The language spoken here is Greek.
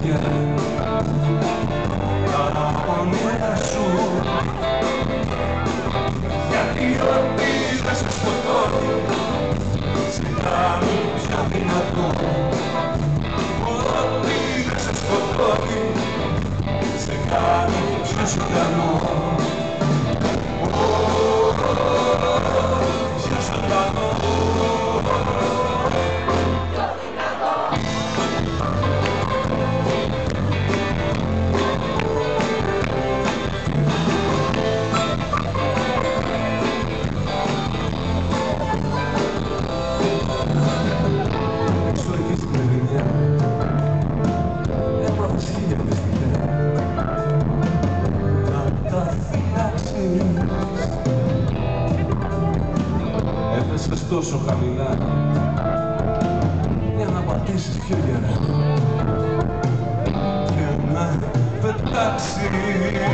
χέρια τα όνειρα σου, γιατί ό,τι δεν σε σκοτώνει σε κάνει πιο δυνατό. Ό,τι δεν σε σκοτώνει σε κάνει πιο ζωντανό. Πιο ζωντανό. Έφεσες τόσο χαμηλά για να πατήσεις πιο γερά και να πετάξεις.